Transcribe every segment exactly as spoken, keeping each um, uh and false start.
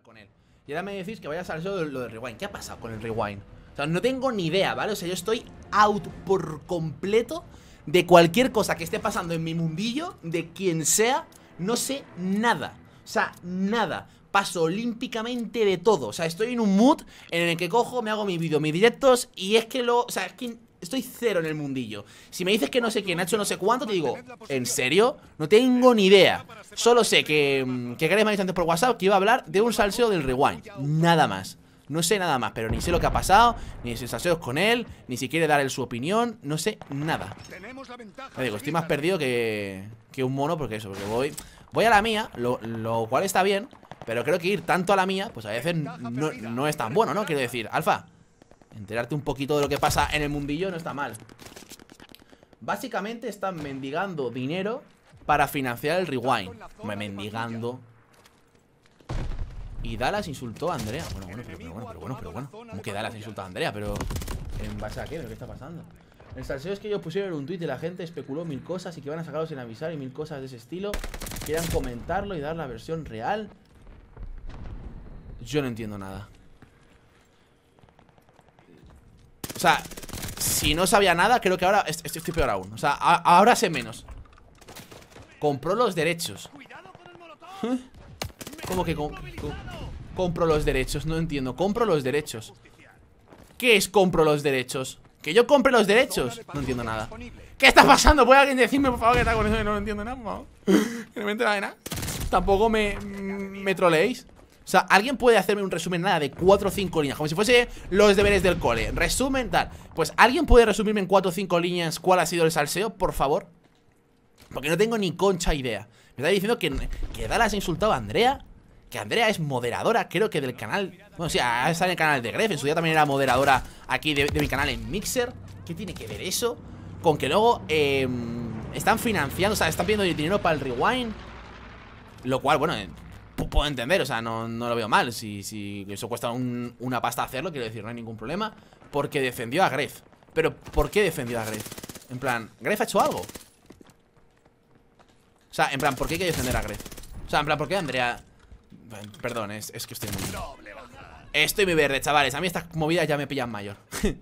con él. Y ahora me decís que vaya a salir lo del rewind. ¿Qué ha pasado con el rewind? O sea, no tengo ni idea, ¿vale? O sea, yo estoy out por completo de cualquier cosa que esté pasando en mi mundillo, de quien sea. No sé nada. O sea, nada. Paso olímpicamente de todo. O sea, estoy en un mood en el que cojo, me hago mi vídeo, mis directos. Y es que lo... O sea, es que estoy cero en el mundillo. Si me dices que no sé quién ha hecho no sé cuánto, te digo, ¿en serio? No tengo ni idea. Solo sé que, que Gref me ha dicho antes por WhatsApp que iba a hablar de un salseo del rewind. Nada más. No sé nada más, pero ni sé lo que ha pasado, ni si salseos con él, ni si quiere dar él su opinión. No sé nada. Me digo, estoy más perdido que, que un mono, porque eso, porque voy Voy a la mía, lo, lo cual está bien. Pero creo que ir tanto a la mía, pues a veces no, no es tan bueno, ¿no? Quiero decir, Alfa, enterarte un poquito de lo que pasa en el mundillo no está mal. Básicamente están mendigando dinero para financiar el rewind. Me mendigando. Y Dallas insultó a Andrea. Bueno, bueno, pero, pero bueno, pero bueno, pero bueno. ¿Cómo que Dallas insultó a Andrea? Pero ¿en base a qué? ¿Pero qué está pasando? El salseo es que ellos pusieron un tweet y la gente especuló mil cosas y que van a sacarlo sin avisar y mil cosas de ese estilo. Quieran comentarlo y dar la versión real. Yo no entiendo nada. O sea, si no sabía nada, creo que ahora estoy peor aún. O sea, a, ahora sé menos. Compró los derechos. ¿Eh? ¿Cómo que com com compro los derechos? No entiendo. Compro los derechos. ¿Qué es compro los derechos? ¿Que yo compre los derechos? No entiendo nada. ¿Qué está pasando? ¿Puede alguien decirme, por favor, que está con eso? Que no entiendo nada, ¿no? Que no me entera de nada. Tampoco me, me troleéis. O sea, ¿alguien puede hacerme un resumen nada de cuatro o cinco líneas? Como si fuese los deberes del cole. Resumen, tal. Pues, ¿alguien puede resumirme en cuatro o cinco líneas cuál ha sido el salseo? Por favor. Porque no tengo ni concha idea. Me está diciendo que, que Dallas ha insultado a Andrea. Que Andrea es moderadora, creo que del canal. Bueno, sí, está en el canal de Gref. En su día también era moderadora aquí de, de mi canal en Mixer. ¿Qué tiene que ver eso? Con que luego eh, están financiando, o sea, están pidiendo dinero para el rewind. Lo cual, bueno, eh, puedo entender, o sea, no, no lo veo mal. Si, si eso cuesta un, una pasta hacerlo, quiero decir, no hay ningún problema. Porque defendió a Gref. Pero, ¿por qué defendió a Gref? En plan, ¿Gref ha hecho algo? O sea, en plan, ¿por qué hay que defender a Gref? O sea, en plan, ¿por qué Andrea...? Perdón, es, es que estoy muy... Estoy muy verde, chavales. A mí estas movidas ya me pillan mayor.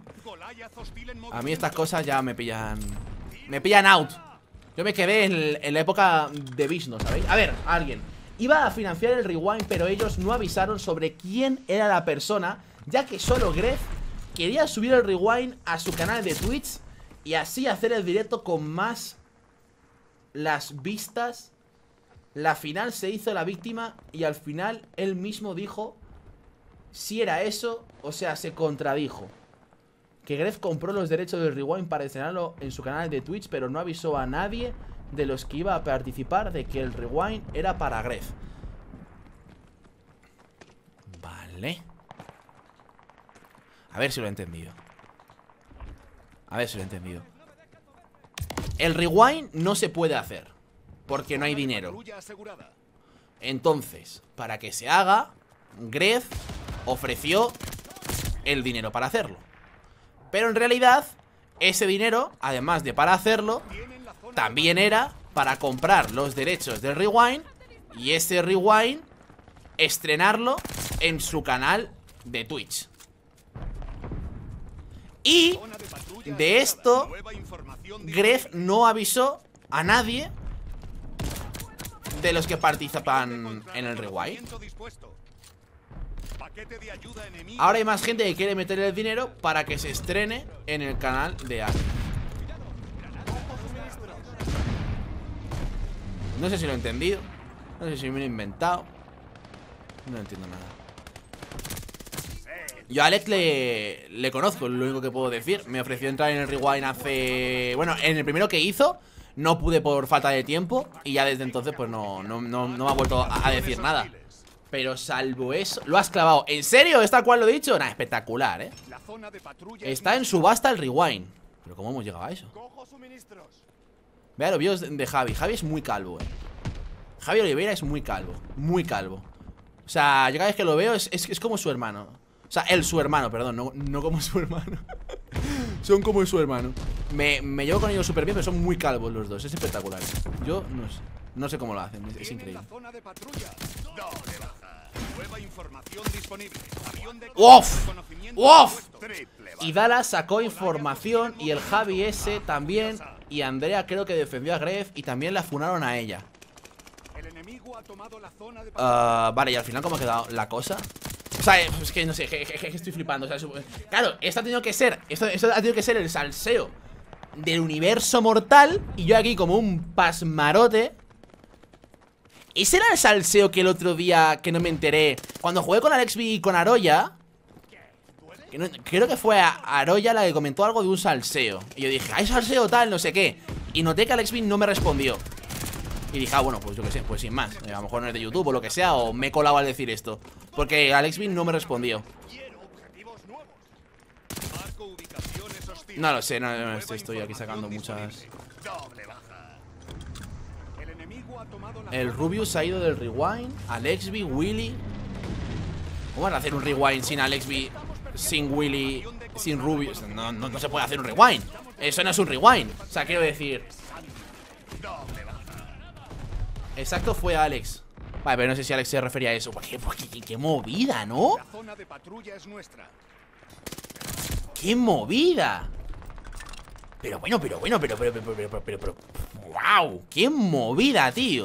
A mí estas cosas ya me pillan... Me pillan out. Yo me quedé en, en la época de Visno, ¿sabéis? A ver, alguien iba a financiar el rewind, pero ellos no avisaron sobre quién era la persona, ya que solo Gref quería subir el rewind a su canal de Twitch y así hacer el directo con más las vistas. La final se hizo la víctima y al final él mismo dijo si era eso, o sea, se contradijo. Que Gref compró los derechos del rewind para estrenarlo en su canal de Twitch, pero no avisó a nadie de los que iba a participar de que el rewind era para Gref. Vale. A ver si lo he entendido. A ver si lo he entendido. El rewind no se puede hacer porque no hay dinero. Entonces, para que se haga, Gref ofreció el dinero para hacerlo. Pero en realidad, ese dinero, además de para hacerlo, también era para comprar los derechos del rewind y ese rewind estrenarlo en su canal de Twitch. Y de esto Gref no avisó a nadie de los que participan en el rewind. Ahora hay más gente que quiere meter el dinero para que se estrene en el canal de Aki. No sé si lo he entendido. No sé si me lo he inventado. No entiendo nada. Yo a Alex le, le conozco, lo único que puedo decir. Me ofreció entrar en el rewind hace... Bueno, en el primero que hizo no pude por falta de tiempo y ya desde entonces pues no, no, no, no me ha vuelto a, a decir nada. Pero salvo eso... Lo has clavado. ¿En serio? ¿Es tal cual lo he dicho? Nah, espectacular, ¿eh? Está en subasta el rewind. Pero ¿cómo hemos llegado a eso? Vea los vídeos de Javi. Javi es muy calvo, ¿eh? Javi Oliveira es muy calvo. Muy calvo. O sea, yo cada vez que lo veo es, es, es como su hermano. O sea, él, su hermano, perdón, no, no como su hermano. Son como su hermano. Me, me llevo con ellos súper bien, pero son muy calvos los dos. Es espectacular. Yo no sé, no sé cómo lo hacen, es, es increíble. ¡Uf! ¡Uf! Y Dallas sacó información y el Javi ese también. Y Andrea creo que defendió a Gref y también la funaron a ella. Uh, vale, y al final ¿cómo ha quedado la cosa? O sea, es que no sé, je, je, je, estoy flipando. O sea, claro, esto ha tenido que ser esto, esto ha tenido que ser el salseo del universo mortal. Y yo aquí como un pasmarote. ¿Ese era el salseo que el otro día que no me enteré? Cuando jugué con Alexby y con Aroya, que no, creo que fue a Aroya la que comentó algo de un salseo. Y yo dije, ¿hay salseo tal? No sé qué. Y noté que Alexby no me respondió. Y dije, ah, bueno, pues yo qué sé, pues sin más. A lo mejor no es de YouTube o lo que sea, o me he colado al decir esto. Porque Alexby no me respondió. No lo sé, no, no, estoy aquí sacando muchas. El Rubius ha ido del rewind. Alexby, Willy. ¿Cómo van a hacer un rewind sin Alexby, sin Willy, sin Rubius? No, no, no se puede hacer un rewind. Eso no es un rewind. O sea, quiero decir. Exacto, fue Alex. Vale, pero no sé si Alex se refería a eso. ¿Qué, qué, qué, qué movida, ¿no? ¡Qué movida! Pero bueno, pero bueno, pero, pero, pero, pero, pero, pero, pero, ¡wow! ¡Qué movida, tío!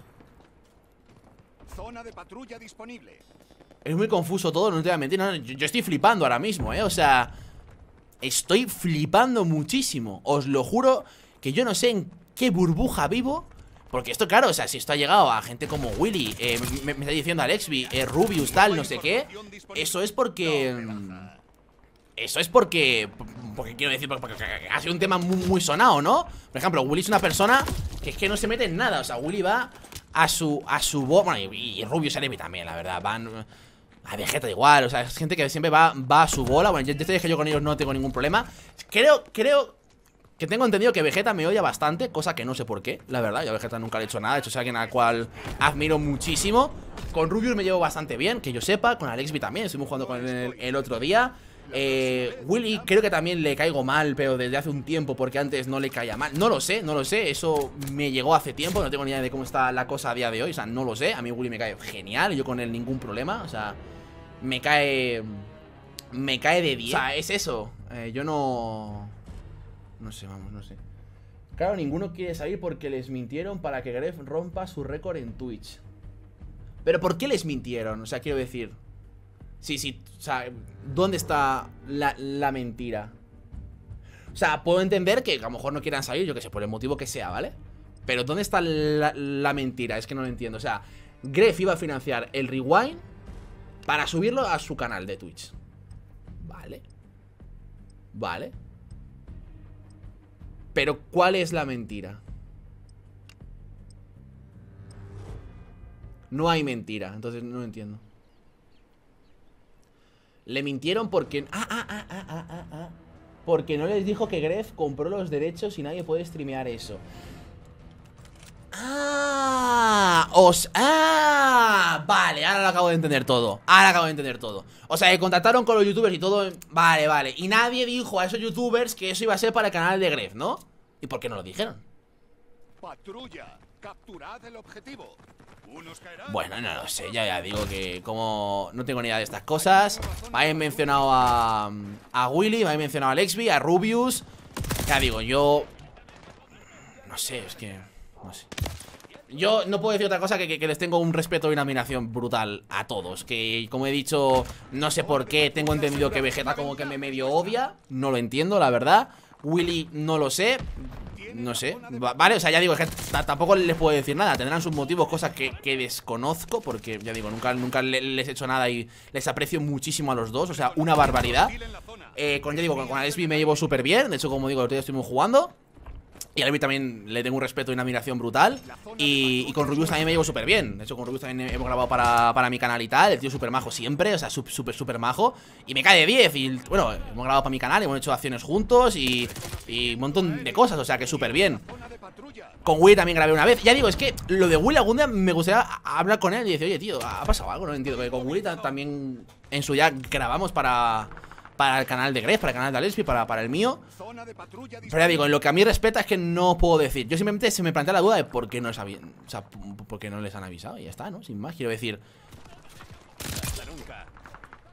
Zona de patrulla disponible. Es muy confuso todo, no te voy a mentir. No, yo, yo estoy flipando ahora mismo, ¿eh? O sea, estoy flipando muchísimo. Os lo juro que yo no sé en qué burbuja vivo. Porque esto, claro, o sea, si esto ha llegado a gente como Willy, eh, me, me está diciendo Alexby, eh, Rubius, tal, no sé qué. Eso es porque... Eso es porque... Porque quiero decir, porque, porque ha sido un tema muy, muy sonado, ¿no? Por ejemplo, Willy es una persona que es que no se mete en nada. O sea, Willy va a su a su voz. Bueno, y, y Rubius y Alexby también, la verdad. Van a Vegeta igual. O sea, es gente que siempre va, va a su bola. Bueno, yo te dije que yo con ellos no tengo ningún problema. Creo, creo... que tengo entendido que Vegeta me odia bastante, cosa que no sé por qué, la verdad. Yo a Vegeta nunca le he hecho nada, de hecho es alguien al cual admiro muchísimo. Con Rubius me llevo bastante bien, que yo sepa. Con Alexby también, estuvimos jugando con él el, el otro día. eh, Willy creo que también le caigo mal, pero desde hace un tiempo, porque antes no le caía mal. No lo sé, no lo sé, eso me llegó hace tiempo. No tengo ni idea de cómo está la cosa a día de hoy, o sea, no lo sé. A mí Willy me cae genial, yo con él ningún problema. O sea, me cae... Me cae de diez. O sea, es eso, eh, yo no... No sé, vamos, no sé. Claro, ninguno quiere salir porque les mintieron para que Gref rompa su récord en Twitch. ¿Pero por qué les mintieron? O sea, quiero decir... Sí, sí, o sea, ¿dónde está la, la mentira? O sea, puedo entender que a lo mejor no quieran salir, yo que sé, por el motivo que sea, ¿vale? Pero ¿dónde está la, la mentira? Es que no lo entiendo. O sea, Gref iba a financiar el rewind para subirlo a su canal de Twitch. Vale. Vale. Pero ¿cuál es la mentira? No hay mentira, entonces no entiendo. Le mintieron porque... Ah, ah, ah, ah, ah, ah, ah. Porque no les dijo que Gref compró los derechos y nadie puede streamear eso. Ah, os... Ah, vale, ahora lo acabo de entender todo. Ahora acabo de entender todo. O sea, que contactaron con los youtubers y todo. Vale, vale. Y nadie dijo a esos youtubers que eso iba a ser para el canal de Gref, ¿no? ¿Y por qué no lo dijeron? Patrulla, capturad el objetivo. Unos caerán. Bueno, no lo sé, ya, ya digo que como no tengo ni idea de estas cosas. Me habéis mencionado a, a Willy, me habéis mencionado a Alexby, a Rubius. Ya digo, yo... No sé, es que... No sé. Yo no puedo decir otra cosa que, que, que les tengo un respeto y una admiración brutal a todos. Que como he dicho, no sé por qué tengo entendido que Vegeta como que me medio odia. No lo entiendo, la verdad. Willy no lo sé. No sé, vale, o sea, ya digo, es que tampoco les puedo decir nada. Tendrán sus motivos, cosas que, que desconozco. Porque, ya digo, nunca, nunca les he hecho nada. Y les aprecio muchísimo a los dos, o sea, una barbaridad. eh, Con, ya digo, con, con Alexby me llevo súper bien. De hecho, como digo, el otro día estuvimos jugando y a Alexby también le tengo un respeto y una admiración brutal. Y, y con Rubius también me llevo súper bien. De hecho, con Rubius también hemos grabado para, para mi canal y tal. El tío súper majo siempre, o sea, súper, súper majo. Y me cae de diez. Y bueno, hemos grabado para mi canal, hemos hecho acciones juntos y, y un montón de cosas, o sea, que súper bien. Con Willy también grabé una vez. Ya digo, es que lo de Willy algún día me gustaría hablar con él y decir, oye, tío, ¿ha pasado algo? No entiendo. Porque con Willy también en su día grabamos para... Para el canal de Gref, para el canal de Alexby, para, para el mío. Pero ya digo, en lo que a mí respeta es que no puedo decir. Yo simplemente se me plantea la duda de por qué no les, o sea, por qué no les han avisado. Y ya está, ¿no? Sin más, quiero decir.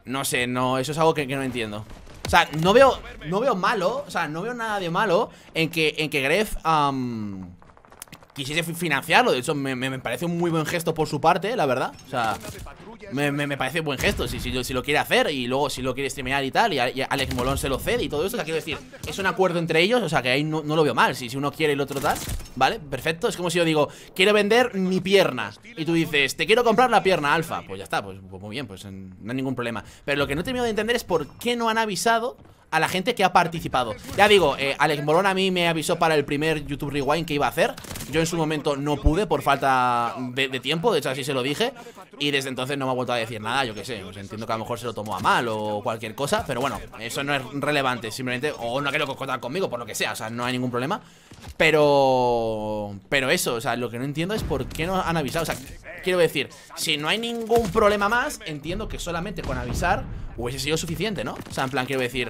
no sé, no, eso es algo que, que no entiendo. O sea, no veo, no veo malo, o sea, no veo nada de malo en que, en que Gref um, quisiese financiarlo. De hecho, me, me, me parece un muy buen gesto por su parte, la verdad. O sea, me, me, me parece un buen gesto si, si, si lo quiere hacer y luego si lo quiere streamear y tal. Y, y Alex Molón se lo cede y todo eso. O sea, quiero decir, es un acuerdo entre ellos. O sea, que ahí no, no lo veo mal. Si, si uno quiere y el otro tal, vale, perfecto. Es como si yo digo, quiero vender mi pierna y tú dices, te quiero comprar la pierna alfa. Pues ya está, pues, pues muy bien, pues no hay ningún problema. Pero lo que no he terminado de entender es por qué no han avisado a la gente que ha participado. Ya digo, eh, Alex Molón a mí me avisó para el primer YouTube Rewind que iba a hacer. Yo en su momento no pude por falta de, de tiempo. De hecho así se lo dije. Y desde entonces no me ha vuelto a decir nada. Yo qué sé, pues entiendo que a lo mejor se lo tomó a mal o cualquier cosa. Pero bueno, eso no es relevante. Simplemente, o no quiero contar conmigo por lo que sea. O sea, no hay ningún problema. Pero... Pero eso, o sea, lo que no entiendo es por qué no han avisado. O sea, quiero decir, si no hay ningún problema más, entiendo que solamente con avisar hubiese sido suficiente, ¿no? O sea, en plan, quiero decir,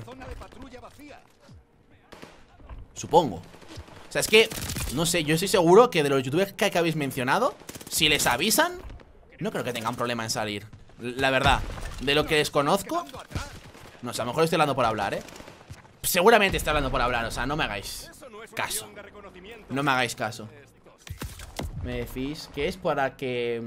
supongo. O sea, es que, no sé, yo estoy seguro que de los youtubers que, que habéis mencionado, si les avisan, no creo que tengan problema en salir. La verdad, de lo que desconozco, no sé, a lo mejor estoy hablando por hablar, ¿eh? Seguramente estoy hablando por hablar, o sea, no me hagáis caso. No me hagáis caso. Me decís que es para que...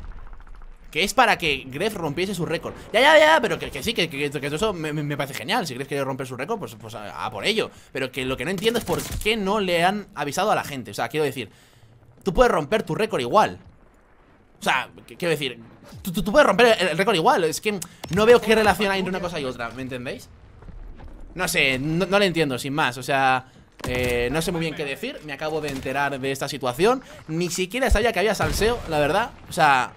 Que es para que Gref rompiese su récord. Ya, ya, ya, pero que, que sí, que, que, que eso me, me parece genial. Si Gref quiere romper su récord, pues, pues a, a por ello. Pero que lo que no entiendo es por qué no le han avisado a la gente. O sea, quiero decir, tú puedes romper tu récord igual. O sea, quiero decir, tú, tú, tú puedes romper el, el récord igual. Es que no veo qué relación hay entre una cosa y otra. ¿Me entendéis? No sé, no, no le entiendo, sin más. O sea... Eh, no sé muy bien qué decir. Me acabo de enterar de esta situación. Ni siquiera sabía que había salseo, la verdad. O sea,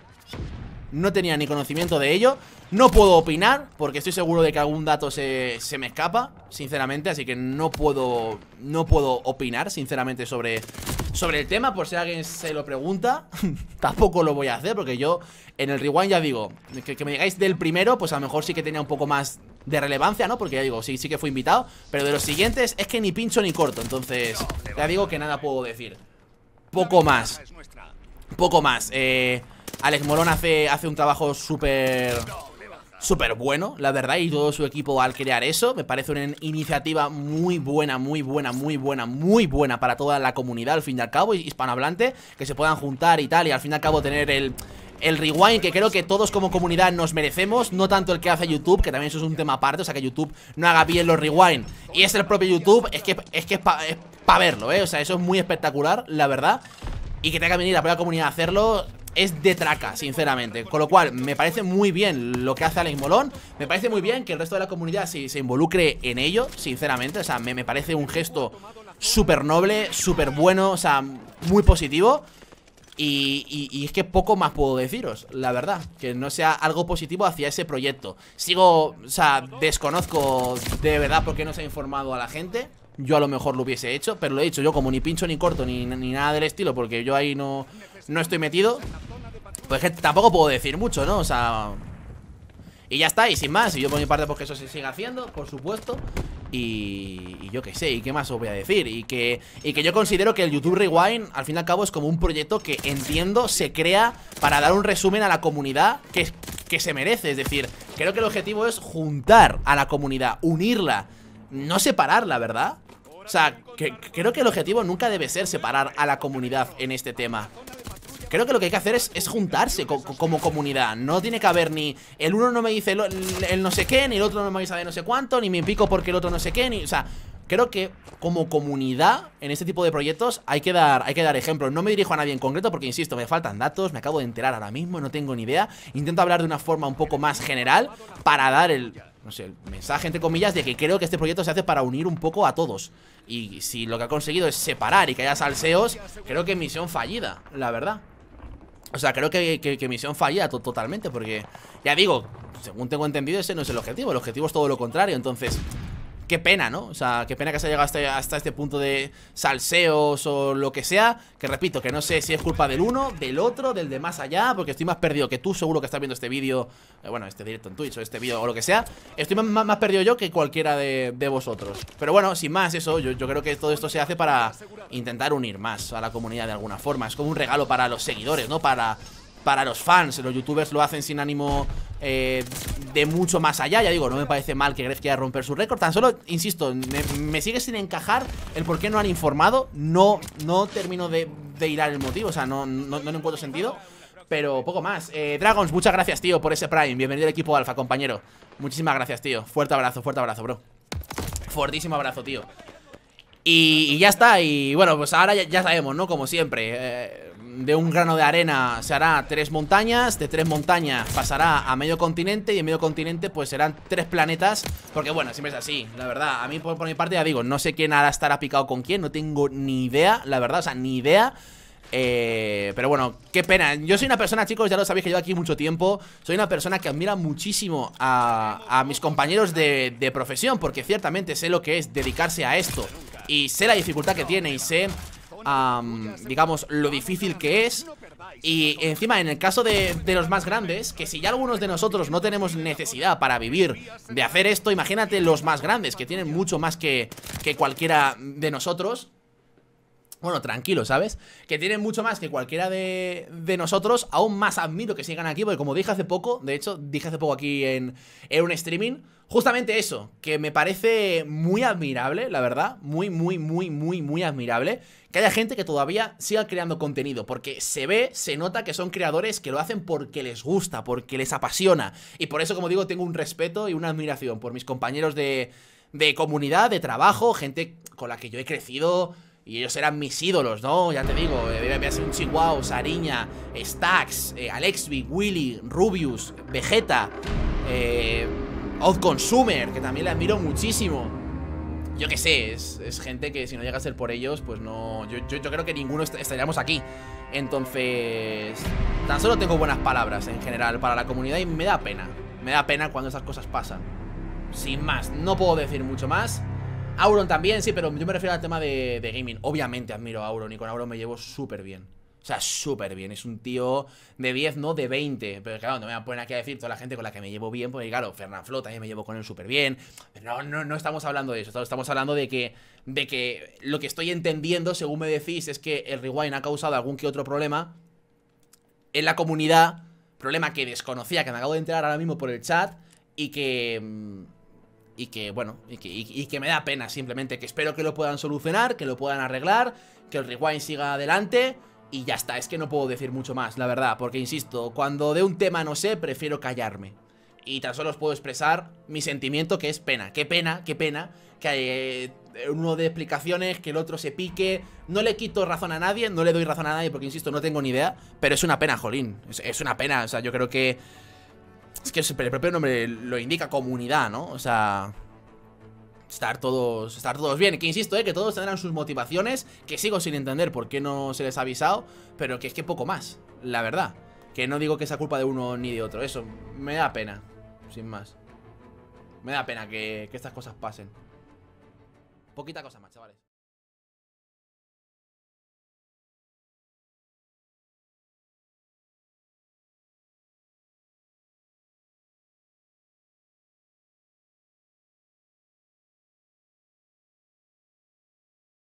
no tenía ni conocimiento de ello. No puedo opinar porque estoy seguro de que algún dato se, se me escapa, sinceramente. Así que no puedo No puedo opinar, sinceramente, sobre Sobre el tema, por si alguien se lo pregunta. Tampoco lo voy a hacer porque yo en el rewind ya digo que, que me digáis del primero, pues a lo mejor sí que tenía un poco más de relevancia, ¿no? Porque ya digo, sí, sí que fui invitado. Pero de los siguientes es que ni pincho ni corto. Entonces, ya digo que nada puedo decir. Poco más Poco más eh, Alex Molón hace, hace un trabajo súper Súper bueno, la verdad. Y todo su equipo al crear eso me parece una iniciativa muy buena, muy buena, muy buena, muy buena para toda la comunidad, al fin y al cabo, hispanohablante. Que se puedan juntar y tal, y al fin y al cabo tener el... El rewind que creo que todos como comunidad nos merecemos. No tanto el que hace YouTube, que también eso es un tema aparte. O sea, que YouTube no haga bien los rewind y es el propio YouTube, es que es, que es para pa verlo, ¿eh? O sea, eso es muy espectacular, la verdad. Y que tenga que venir la propia comunidad a hacerlo es de traca, sinceramente. Con lo cual, me parece muy bien lo que hace Alex Molón. Me parece muy bien que el resto de la comunidad se, se involucre en ello, sinceramente. O sea, me, me parece un gesto súper noble, súper bueno, o sea, muy positivo. Y, y, y es que poco más puedo deciros, la verdad, que no sea algo positivo hacia ese proyecto. Sigo, o sea, desconozco de verdad por qué no se ha informado a la gente. Yo a lo mejor lo hubiese hecho, pero lo he dicho yo como ni pincho ni corto ni, ni nada del estilo, porque yo ahí no, no estoy metido. Pues que tampoco puedo decir mucho, ¿no? O sea... Y ya está, y sin más. Y yo por mi parte, pues que eso se siga haciendo, por supuesto. Y, y yo qué sé, y qué más os voy a decir. Y que, y que yo considero que el YouTube Rewind, al fin y al cabo, es como un proyecto que entiendo se crea para dar un resumen a la comunidad que, que se merece. Es decir, creo que el objetivo es juntar a la comunidad, unirla, no separarla, ¿verdad? O sea, que, creo que el objetivo nunca debe ser separar a la comunidad en este tema. Creo que lo que hay que hacer es, es juntarse co como comunidad. No tiene que haber ni... El uno no me dice el, el no sé qué, ni el otro no me avisa de no sé cuánto, ni me pico porque el otro no sé qué, ni... O sea, creo que como comunidad en este tipo de proyectos hay que dar, hay que dar ejemplo. No me dirijo a nadie en concreto porque, insisto, me faltan datos, me acabo de enterar ahora mismo, no tengo ni idea. Intento hablar de una forma un poco más general para dar el... no sé, el mensaje entre comillas de que creo que este proyecto se hace para unir un poco a todos. Y si lo que ha conseguido es separar y que haya salseos, creo que misión fallida, la verdad. O sea, creo que, que, que misión fallida to totalmente, porque, ya digo, según tengo entendido, ese no es el objetivo. El objetivo es todo lo contrario, entonces... Qué pena, ¿no? O sea, qué pena que se haya llegado hasta, hasta este punto de salseos o lo que sea. Que repito, que no sé si es culpa del uno, del otro, del de más allá, porque estoy más perdido que tú, seguro que estás viendo este vídeo, eh, bueno, este directo en Twitch o este vídeo o lo que sea. Estoy más, más, más perdido yo que cualquiera de, de vosotros. Pero bueno, sin más, eso, yo, yo creo que todo esto se hace para intentar unir más a la comunidad de alguna forma. Es como un regalo para los seguidores, ¿no? Para... para los fans. Los youtubers lo hacen sin ánimo eh, de mucho más allá. Ya digo, no me parece mal que Gref quiera romper su récord. Tan solo, insisto, me, me sigue sin encajar el por qué no han informado. No, no termino de, de hilar el motivo. O sea, no, no, no le encuentro sentido. Pero poco más. eh, Dragons, muchas gracias, tío, por ese Prime. Bienvenido al equipo Alfa, compañero. Muchísimas gracias, tío. Fuerte abrazo, fuerte abrazo, bro. Fortísimo abrazo, tío. Y, y ya está. Y bueno, pues ahora ya, ya sabemos, ¿no? Como siempre, eh, de un grano de arena se hará tres montañas. De tres montañas pasará a medio continente. Y en medio continente pues serán tres planetas. Porque bueno, siempre es así, la verdad. A mí por, por mi parte ya digo, no sé quién ahora estará picado con quién. No tengo ni idea, la verdad, o sea, ni idea. Eh, pero bueno, qué pena. Yo soy una persona, chicos, ya lo sabéis que llevo aquí mucho tiempo. Soy una persona que admira muchísimo a, a mis compañeros de, de profesión. Porque ciertamente sé lo que es dedicarse a esto. Y sé la dificultad que tiene. Y sé, um, digamos, lo difícil que es. Y encima, en el caso de, de los más grandes, que si ya algunos de nosotros no tenemos necesidad para vivir de hacer esto, imagínate los más grandes, que tienen mucho más que, que cualquiera de nosotros. Bueno, tranquilo, ¿sabes? Que tienen mucho más que cualquiera de, de nosotros. Aún más admiro que sigan aquí, porque como dije hace poco, de hecho, dije hace poco aquí en, en un streaming, justamente eso, que me parece muy admirable, la verdad. Muy, muy, muy, muy, muy admirable que haya gente que todavía siga creando contenido. Porque se ve, se nota que son creadores que lo hacen porque les gusta, porque les apasiona. Y por eso, como digo, tengo un respeto y una admiración por mis compañeros de, de comunidad, de trabajo, gente con la que yo he crecido. Y ellos eran mis ídolos, ¿no? Ya te digo, eh, veas un Chihuahua, Sariña, Stax, eh, Alexby, Willy, Rubius, Vegeta, eh, Outconsumer, que también le admiro muchísimo. Yo qué sé, es, es gente que si no llega a ser por ellos, pues no... Yo, yo, yo creo que ninguno est estaríamos aquí. Entonces, tan solo tengo buenas palabras en general para la comunidad y me da pena. Me da pena cuando esas cosas pasan. Sin más, no puedo decir mucho más. Auron también, sí, pero yo me refiero al tema de, de gaming. Obviamente admiro a Auron y con Auron me llevo súper bien. O sea, súper bien. Es un tío de diez, no de veinte. Pero claro, no me voy a poner aquí a decir toda la gente con la que me llevo bien. Porque claro, Fernanfloo también me llevo con él súper bien. Pero no, no, no estamos hablando de eso. Estamos hablando de que, de que lo que estoy entendiendo, según me decís, es que el Rewind ha causado algún que otro problema en la comunidad. Problema que desconocía, que me acabo de enterar ahora mismo por el chat. Y que... Y que, bueno, y que, y, y que me da pena simplemente. Que espero que lo puedan solucionar, que lo puedan arreglar, que el Rewind siga adelante. Y ya está, es que no puedo decir mucho más, la verdad. Porque, insisto, cuando de un tema no sé, prefiero callarme. Y tan solo os puedo expresar mi sentimiento, que es pena. Qué pena, qué pena que hay eh, uno de explicaciones, que el otro se pique. No le quito razón a nadie, no le doy razón a nadie porque, insisto, no tengo ni idea. Pero es una pena, jolín, es, es una pena, o sea, yo creo que... Es que el propio nombre lo indica, comunidad, ¿no? O sea, estar todos estar todos bien. Que insisto, ¿eh? Que todos tendrán sus motivaciones. Que sigo sin entender por qué no se les ha avisado. Pero que es que poco más, la verdad. Que no digo que sea culpa de uno ni de otro. Eso, me da pena, sin más. Me da pena que, que estas cosas pasen. Poquita cosa más, chavales.